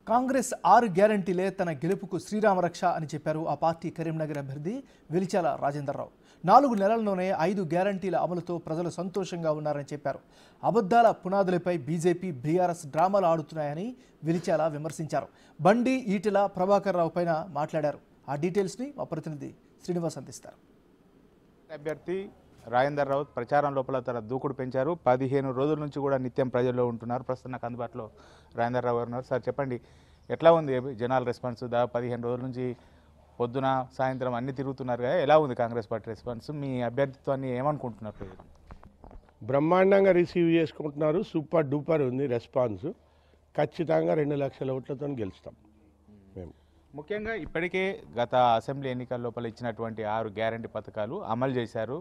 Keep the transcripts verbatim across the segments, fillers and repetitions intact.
కాంగ్రెస్ ఆరు గ్యారంటీలే తన గెలుపుకు శ్రీరామరక్ష అని చెప్పారు ఆ పార్టీ కరీంనగర్ అభ్యర్థి వెలిచాల రాజేందర్రావు. నాలుగు నెలల్లోనే ఐదు గ్యారంటీల అమలుతో ప్రజలు సంతోషంగా ఉన్నారని చెప్పారు. అబద్ధాల పునాదులపై బీజేపీ బీఆర్ఎస్ డ్రామాలు ఆడుతున్నాయని వెలిచాల విమర్శించారు. బండి ఈటెల ప్రభాకర్ రావు పైన మాట్లాడారు. ఆ డీటెయిల్స్ని మా ప్రతినిధి శ్రీనివాస్ అందిస్తారు. అభ్యర్థి రాజేందర్ రావు ప్రచారం లోపల తన దూకుడు పెంచారు. పదిహేను రోజుల నుంచి కూడా నిత్యం ప్రజల్లో ఉంటున్నారు. ప్రస్తుతం నాకు అందుబాటులో రాజేందర్ రావు గారు ఉన్నారు. సార్ చెప్పండి, ఎట్లా ఉంది జనాల రెస్పాన్స్? దాదాపు పదిహేను రోజుల నుంచి పొద్దున సాయంత్రం అన్ని తిరుగుతున్నారు కదా, ఎలా ఉంది కాంగ్రెస్ పార్టీ రెస్పాన్స్? మీ అభ్యర్థిత్వాన్ని ఏమనుకుంటున్నారు ప్రజలు? బ్రహ్మాండంగా రిసీవ్ చేసుకుంటున్నారు. సూపర్ డూపర్ ఉంది రెస్పాన్స్. ఖచ్చితంగా రెండు లక్షల ఓట్లతో గెలుస్తాం మేము. ముఖ్యంగా ఇప్పటికే గత అసెంబ్లీ ఎన్నికల లోపల ఇచ్చినటువంటి ఆరు గ్యారంటీ పథకాలు అమలు చేశారు.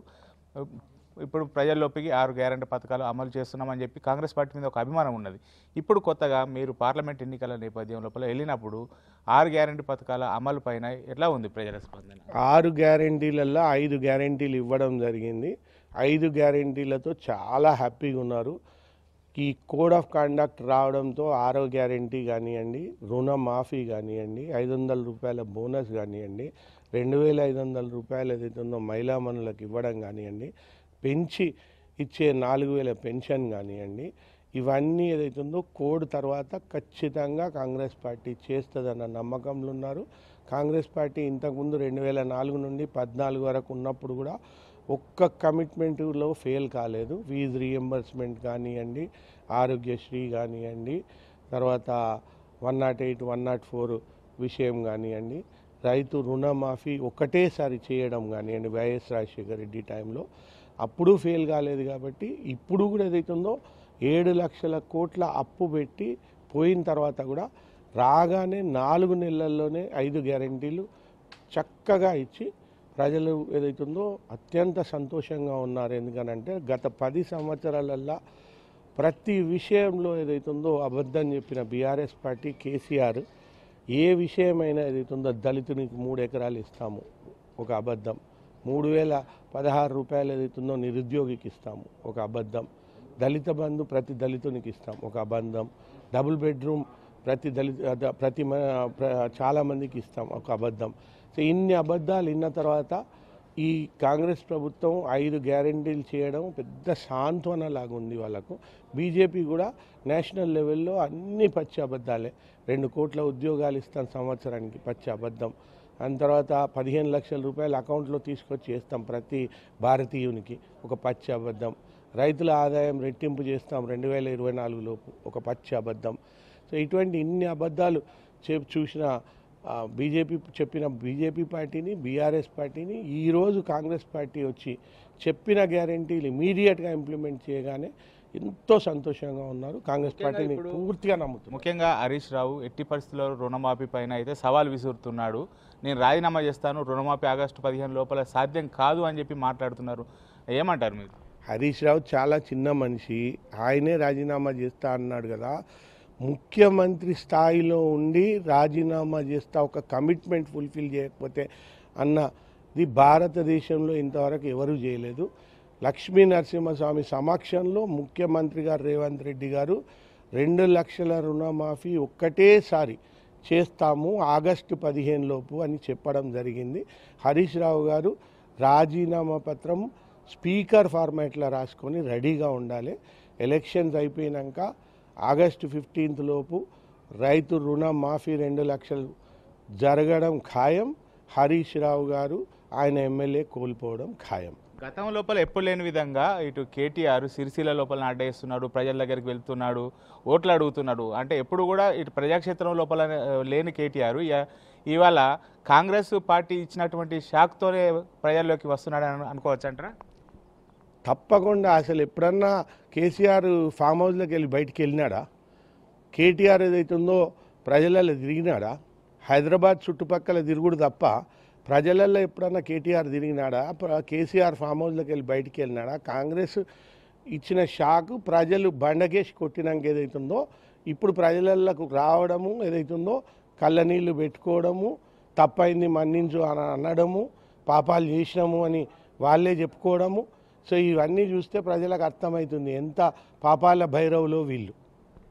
ఇప్పుడు ప్రజల్లోకి ఆరు గ్యారంటీ పథకాలు అమలు చేస్తున్నామని చెప్పి కాంగ్రెస్ పార్టీ మీద ఒక అభిమానం ఉన్నది. ఇప్పుడు కొత్తగా మీరు పార్లమెంట్ ఎన్నికల నేపథ్యం లోపల వెళ్ళినప్పుడు ఆరు గ్యారంటీ పథకాల అమలు పైన ఎట్లా ఉంది ప్రజల స్పందన? ఆరు గ్యారంటీలలో ఐదు గ్యారంటీలు ఇవ్వడం జరిగింది. ఐదు గ్యారంటీలతో చాలా హ్యాపీగా ఉన్నారు. ఈ కోడ్ ఆఫ్ కండక్ట్ రావడంతో ఆరో గ్యారంటీ కానివ్వండి, రుణమాఫీ కానివ్వండి, ఐదు వందల రూపాయల బోనస్ కానివ్వండి, రెండు వేల ఐదు వందల రూపాయలు ఏదైతుందో మహిళా మనులకు ఇవ్వడం కానివ్వండి, పెంచి ఇచ్చే నాలుగు వేల పెన్షన్ కానివ్వండి, ఇవన్నీ ఏదైతుందో కోడ్ తర్వాత ఖచ్చితంగా కాంగ్రెస్ పార్టీ చేస్తుందన్న నమ్మకంలో ఉన్నారు. కాంగ్రెస్ పార్టీ ఇంతకుముందు రెండు వేల నాలుగు నుండి పద్నాలుగు వరకు ఉన్నప్పుడు కూడా ఒక్క కమిట్మెంట్లో ఫెయిల్ కాలేదు. ఫీజు రీఎంబర్స్మెంట్ కానివ్వండి, ఆరోగ్యశ్రీ కానివ్వండి, తర్వాత one not eight one not four విషయం కానివ్వండి, రైతు రుణమాఫీ ఒకటేసారి చేయడం కానివ్వండి వైఎస్ రాజశేఖర రెడ్డి టైంలో, అప్పుడు ఫెయిల్ కాలేదు. కాబట్టి ఇప్పుడు కూడా ఏదైతుందో ఏడు లక్షల కోట్ల అప్పు పెట్టి పోయిన తర్వాత కూడా రాగానే నాలుగు నెలల్లోనే ఐదు గ్యారంటీలు చక్కగా ఇచ్చి ప్రజలు ఏదైతుందో అత్యంత సంతోషంగా ఉన్నారు. ఎందుకనంటే గత పది సంవత్సరాలల్లో ప్రతి విషయంలో ఏదైతుందో అబద్ధం చెప్పిన బీఆర్ఎస్ పార్టీ కేసీఆర్ ఏ విషయమైనా ఏదైతుందో దళితునికి మూడు ఎకరాలు ఇస్తాము ఒక అబద్ధం, మూడు వేల పదహారు రూపాయలు ఏదైతుందో నిరుద్యోగికి ఇస్తాము ఒక అబద్ధం, దళిత బంధు ప్రతి దళితునికి ఇస్తాం ఒక అబద్ధం, డబుల్ బెడ్రూమ్ ప్రతి దళిత ప్రతి చాలామందికి ఇస్తాం ఒక అబద్ధం. సో ఇన్ని అబద్ధాలు విన్న తర్వాత ఈ కాంగ్రెస్ ప్రభుత్వం ఐదు గ్యారంటీలు చేయడం పెద్ద సాంత్వన లాగా ఉంది వాళ్ళకు. బీజేపీ కూడా నేషనల్ లెవెల్లో అన్ని పచ్చి అబద్ధాలే. రెండు కోట్ల ఉద్యోగాలు ఇస్తాం సంవత్సరానికి, పచ్చి అబద్ధం. దాని తర్వాత పదిహేను లక్షల రూపాయలు అకౌంట్లో తీసుకొచ్చి చేస్తాం ప్రతి భారతీయునికి, ఒక పచ్చి అబద్ధం. రైతుల ఆదాయం రెట్టింపు చేస్తాం రెండు వేల ఇరవై నాలుగు లోపు, ఒక పచ్చి అబద్ధం. సో ఇటువంటి ఇన్ని అబద్ధాలు చే చూసిన బీజేపీ చెప్పిన బీజేపీ పార్టీని బీఆర్ఎస్ పార్టీని ఈరోజు కాంగ్రెస్ పార్టీ వచ్చి చెప్పిన గ్యారంటీలు ఇమీడియట్గా ఇంప్లిమెంట్ చేయగానే ఎంతో సంతోషంగా ఉన్నారు. కాంగ్రెస్ పార్టీని పూర్తిగా నమ్ముతున్నారు. ముఖ్యంగా హరీష్ రావు ఎట్టి పరిస్థితుల్లో రుణమాఫీ పైన అయితే సవాల్ విసురుతున్నాడు. నేను రాజీనామా చేస్తాను, రుణమాఫీ ఆగస్టు పదిహేను లోపల సాధ్యం కాదు అని చెప్పి మాట్లాడుతున్నారు. ఏమంటారు మీరు? హరీష్ రావు చాలా చిన్న మనిషి, ఆయనే రాజీనామా చేస్తా అన్నాడు కదా. ముఖ్యమంత్రి స్థాయిలో ఉండి రాజీనామా చేస్తా ఒక కమిట్మెంట్ ఫుల్ఫిల్ చేయకపోతే అన్నది భారతదేశంలో ఇంతవరకు ఎవరూ చేయలేదు. లక్ష్మీ నరసింహస్వామి సమక్షంలో ముఖ్యమంత్రి గారు రేవంత్ రెడ్డి గారు రెండు లక్షల రుణమాఫీ ఒక్కటేసారి చేస్తాము ఆగస్టు పదిహేను లోపు అని చెప్పడం జరిగింది. హరీష్ రావు గారు రాజీనామా పత్రం స్పీకర్ ఫార్మాట్లో రాసుకొని రెడీగా ఉండాలి. ఎలక్షన్స్ అయిపోయినాక ఆగస్టు ఫిఫ్టీన్త్ లోపు రైతు రుణమాఫీ రెండు లక్షలు జరగడం ఖాయం. హరీష్ రావు గారు ఆయన ఎమ్మెల్యే కోల్పోవడం ఖాయం. గతం లోపల ఎప్పుడు లేని విధంగా ఇటు కేటీఆర్ సిరిసిల్ల లోపల అడ్డేస్తున్నాడు, ప్రజల దగ్గరికి వెళ్తున్నాడు, ఓట్లు అడుగుతున్నాడు. అంటే ఎప్పుడు కూడా ఇటు ప్రజాక్షేత్రం లోపల లేని కేటీఆర్ ఇవాళ కాంగ్రెస్ పార్టీ ఇచ్చినటువంటి షాక్తోనే ప్రజల్లోకి వస్తున్నాడు అని అనుకోవచ్చు అంటారా? తప్పకుండా. అసలు ఎప్పుడన్నా కేసీఆర్ ఫామ్ హౌస్లోకి వెళ్ళి బయటికి వెళ్ళినాడా? కేటీఆర్ ఏదైతుందో ప్రజలలో తిరిగినాడా? హైదరాబాద్ చుట్టుపక్కల తిరుగుడు తప్ప ప్రజలలో ఎప్పుడన్నా కేటీఆర్ తిరిగినాడా? కేసీఆర్ ఫామ్ హౌస్లోకి వెళ్ళి బయటికి వెళ్ళినాడా? కాంగ్రెస్ ఇచ్చిన షాక్ ప్రజలు బండకేసి కొట్టినాక ఏదైతుందో ఇప్పుడు ప్రజలకు రావడము, ఏదైతుందో కళ్ళనీళ్ళు పెట్టుకోవడము, తప్పైంది మన్నించు అని అనడము, పాపాలు చేసినాము అని వాళ్ళే చెప్పుకోవడము. సో ఇవన్నీ చూస్తే ప్రజలకు అర్థమవుతుంది ఎంత పాపాల భైరవులో వీళ్ళు.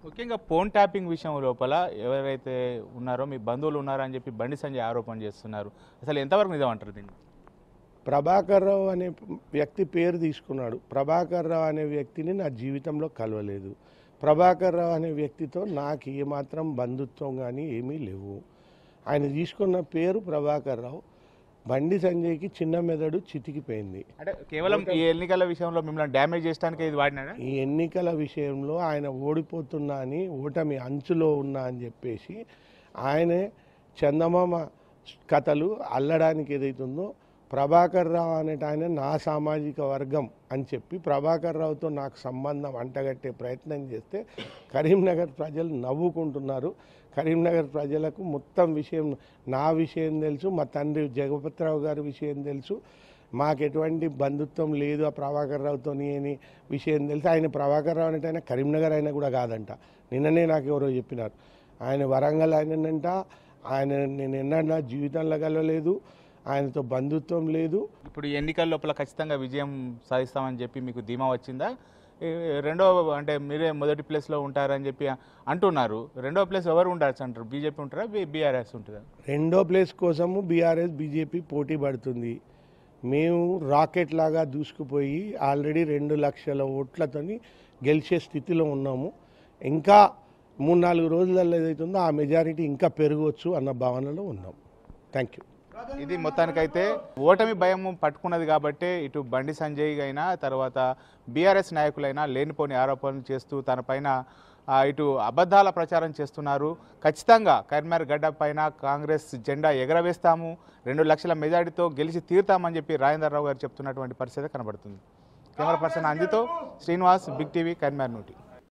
ముఖ్యంగా ఫోన్ ట్యాపింగ్ విషయం లోపల ఎవరైతే ఉన్నారో మీ బంధువులు ఉన్నారని చెప్పి బండి సంజయ్ ఆరోపణ చేస్తున్నారు. అసలు ఎంతవరకు నిజం అంటారు దీన్ని? ప్రభాకర్ రావు అనే వ్యక్తి పేరు తీసుకున్నాడు. ప్రభాకర్ రావు అనే వ్యక్తిని నా జీవితంలో కలవలేదు. ప్రభాకర్ రావు అనే వ్యక్తితో నాకు ఏమాత్రం బంధుత్వం కానీ ఏమీ లేవు. ఆయన తీసుకున్న పేరు ప్రభాకర్ రావు. బండి సంజయ్కి చిన్న మెదడు చితికిపోయింది. అంటే కేవలం ఈ ఎన్నికల విషయంలో మిమ్మల్ని డ్యామేజ్ చేయడానికి ఇది వాడినాడా? ఈ ఎన్నికల విషయంలో ఆయన ఓడిపోతున్నా అని, ఓటమి అంచులో ఉన్నా అని చెప్పేసి ఆయనే చందమామ కథలు అల్లడానికి ఏదైతుందో ప్రభాకర్ రావు అనేట ఆయన నా సామాజిక వర్గం అని చెప్పి ప్రభాకర్ రావుతో నాకు సంబంధం అంటగట్టే ప్రయత్నం చేస్తే కరీంనగర్ ప్రజలు నవ్వుకుంటున్నారు. కరీంనగర్ ప్రజలకు మొత్తం విషయం, నా విషయం తెలుసు, మా తండ్రి జగపతిరావు గారి విషయం తెలుసు, మాకు ఎటువంటి బంధుత్వం లేదు ఆ ప్రభాకర్ రావుతో అని విషయం తెలుసు. ఆయన ప్రభాకర్ రావు అంటే ఆయన కరీంనగర్ అయినా కూడా కాదంట. నిన్ననే నాకు ఎవరో చెప్పినారు. ఆయన వరంగల్ ఆయనంట. ఆయన నేను ఎన్నడూ జీవితంలో కలవలేదు, ఆయనతో బంధుత్వం లేదు. ఇప్పుడు ఈ ఎన్నికల లోపల ఖచ్చితంగా విజయం సాధిస్తామని చెప్పి మీకు ధీమా వచ్చిందా? రెండో అంటే మీరే మొదటి ప్లేస్లో ఉంటారని చెప్పి అంటున్నారు. రెండో ప్లేస్ ఎవరు ఉండొచ్చు అంటారు? బీజేపీ ఉంటారా, బీఆర్ఎస్ ఉంటుందా? రెండో ప్లేస్ కోసము బీఆర్ఎస్ బీజేపీ పోటీ పడుతుంది. మేము రాకెట్ లాగా దూసుకుపోయి ఆల్రెడీ రెండు లక్షల ఓట్లతోని గెలిచే స్థితిలో ఉన్నాము. ఇంకా మూడు నాలుగు రోజులలో ఏదైతుందో ఆ మెజారిటీ ఇంకా పెరగవచ్చు అన్న భావనలో ఉన్నాం. Thank you. ఇది మొత్తానికైతే ఓటమి భయం పట్టుకున్నది కాబట్టి ఇటు బండి సంజయ్ అయినా తర్వాత బీఆర్ఎస్ నాయకులైనా లేనిపోని ఆరోపణలు చేస్తూ తన పైన ఇటు అబద్ధాల ప్రచారం చేస్తున్నారు. ఖచ్చితంగా కరీంనగర్ గడ్డ పైన కాంగ్రెస్ జెండా ఎగరవేస్తాము, రెండు లక్షల మెజారిటీతో గెలిచి తీరుతామని చెప్పి రాజేందర్ రావు గారు చెప్తున్నటువంటి పరిస్థితి కనబడుతుంది. కెమెరా పర్సన్ అంజితో శ్రీనివాస్, బిగ్ టీవీ, కరీంనగర్ నుండి.